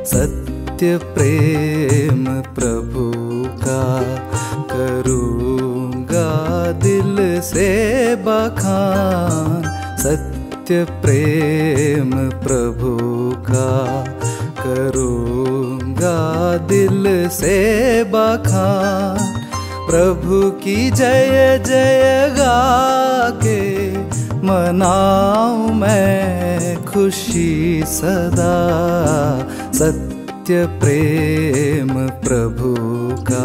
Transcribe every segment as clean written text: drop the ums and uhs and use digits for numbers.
सत्य प्रेम प्रभु का करूँगा दिल से बखान। सत्य प्रेम प्रभु का करूँगा दिल से बखान। प्रभु की जय जय गा के मनाऊं मैं खुशी सदा। सत्य प्रेम प्रभु का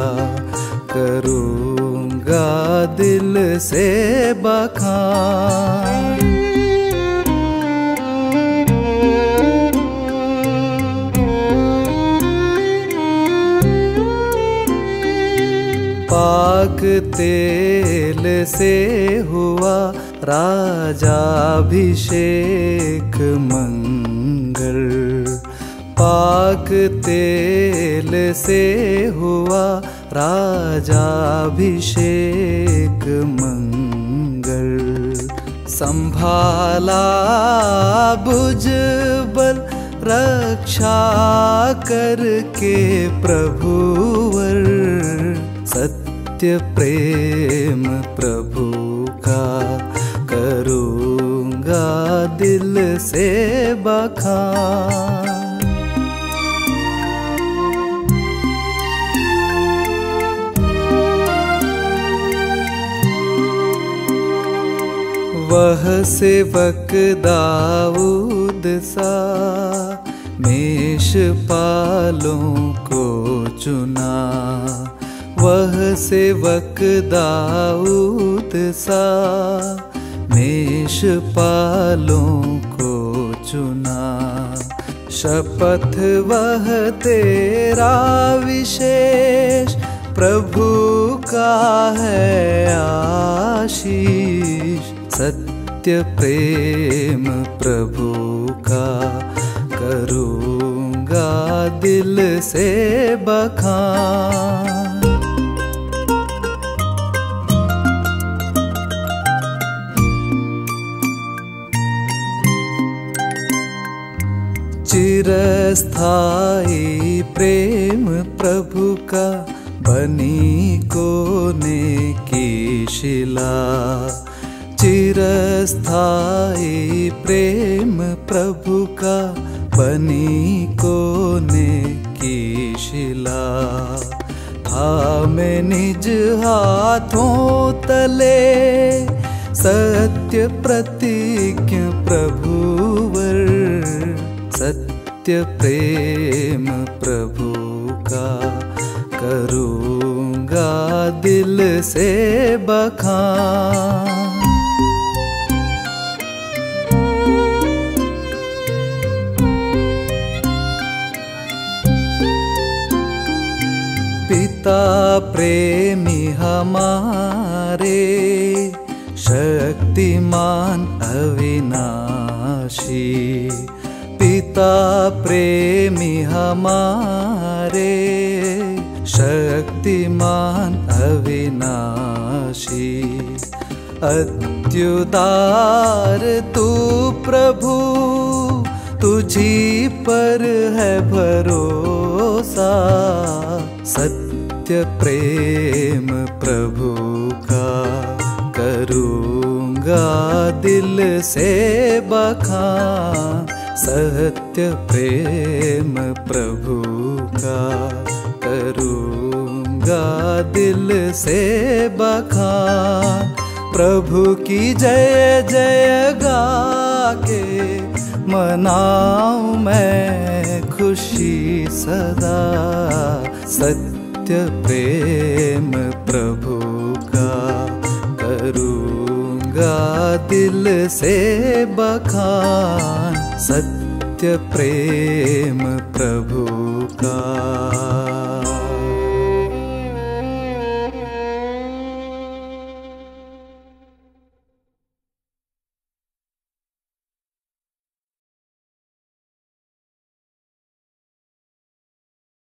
करूँगा दिल से बखान। पाक तेल से हुआ राजाभिषेक मंगल। पाक तेल से हुआ राजाभिषेक मंगल। संभाला भुजबल रक्षा करके प्रभुवर। सत्य प्रेम प्रभु का करूँगा दिल से बखान। वह सेवक दाऊद सा मेषपालों को चुना। वह सेवक दाऊद सा मेषपालों को चुना। शपथ वह तेरा विशेष प्रभु का है आशीष। सत्य प्रेम प्रभु का करूँगा दिल से बखान। चिरस्थायी प्रेम प्रभु का बनी कोने की शिला। चिरस्थायी प्रेम प्रभु का बनी कोने की शिला। थामे निज हाथों तले सत्य प्रतिज्ञा प्रभुवर। सत्य प्रेम प्रभु का करूँगा दिल से बखान। पिता प्रेमी हमारे शक्तिमान अविनाशी। पिता प्रेमी हमारे शक्तिमान अविनाशी। अत्युदार तू प्रभु तुझी पर है भरोसा। सत्य प्रेम प्रभु का करूँगा दिल से बखान। सत्य प्रेम प्रभु का करूँगा दिल से बखान। प्रभु की जय जय गा के मनाऊं मैं खुशी सदा। सत्य प्रेम प्रभु का करूँगा दिल से बखान। सत्य प्रेम प्रभु